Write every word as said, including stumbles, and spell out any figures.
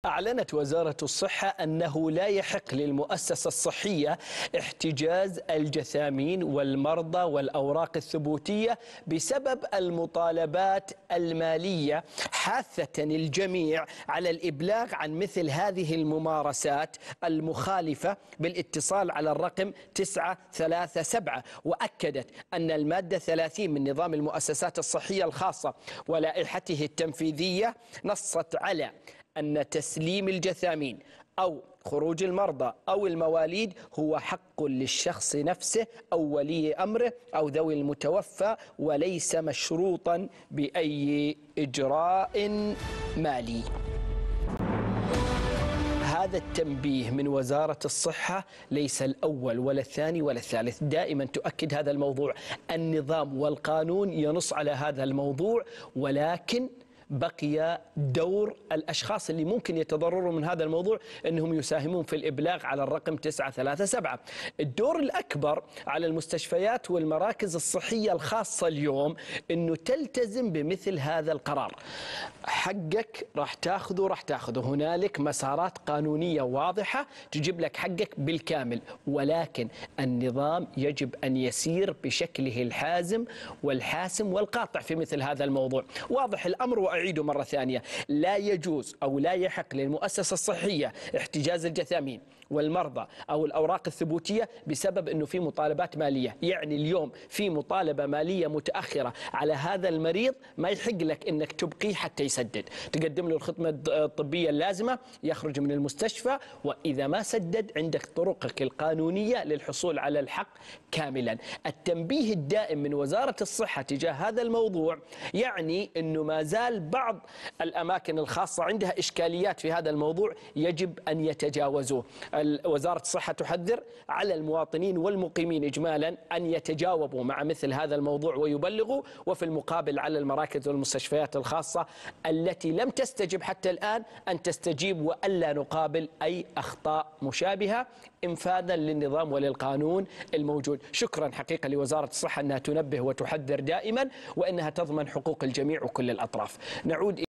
أعلنت وزارة الصحة أنه لا يحق للمؤسسة الصحية احتجاز الجثامين والمرضى والأوراق الثبوتية بسبب المطالبات المالية، حاثة الجميع على الإبلاغ عن مثل هذه الممارسات المخالفة بالاتصال على الرقم تسعة ثلاثة سبعة. وأكدت أن المادة ثلاثين من نظام المؤسسات الصحية الخاصة ولائحته التنفيذية نصت على أن تسليم الجثامين أو خروج المرضى أو المواليد هو حق للشخص نفسه أو ولي أمره أو ذوي المتوفى، وليس مشروطا بأي إجراء مالي. هذا التنبيه من وزارة الصحة ليس الأول ولا الثاني ولا الثالث، دائما تؤكد هذا الموضوع. النظام والقانون ينص على هذا الموضوع، ولكن بقي دور الأشخاص اللي ممكن يتضرروا من هذا الموضوع أنهم يساهمون في الإبلاغ على الرقم تسعة ثلاثة سبعة. الدور الأكبر على المستشفيات والمراكز الصحية الخاصة اليوم أنه تلتزم بمثل هذا القرار. حقك راح تاخذه راح تاخذه هنالك مسارات قانونية واضحة تجيب لك حقك بالكامل، ولكن النظام يجب أن يسير بشكله الحازم والحاسم والقاطع في مثل هذا الموضوع. واضح الأمر، وأعيده مرة ثانية، لا يجوز أو لا يحق للمؤسسة الصحية احتجاز الجثامين والمرضى أو الأوراق الثبوتية بسبب أنه في مطالبات مالية. يعني اليوم في مطالبة مالية متأخرة على هذا المريض، ما يحق لك أنك تبقيه حتى يسدد، تقدم له الخدمة الطبية اللازمة، يخرج من المستشفى، وإذا ما سدد عندك طرقك القانونية للحصول على الحق كاملا. التنبيه الدائم من وزارة الصحة تجاه هذا الموضوع يعني أنه ما زال بعض الأماكن الخاصة عندها إشكاليات في هذا الموضوع، يجب أن يتجاوزوه. وزارة الصحة تحذر على المواطنين والمقيمين إجمالا أن يتجاوبوا مع مثل هذا الموضوع ويبلغوا، وفي المقابل على المراكز والمستشفيات الخاصة التي لم تستجب حتى الآن أن تستجيب، وألا نقابل أي أخطاء مشابهة إنفاذا للنظام وللقانون الموجود. شكرا حقيقة لوزارة الصحة أنها تنبه وتحذر دائما، وأنها تضمن حقوق الجميع وكل الأطراف. نعود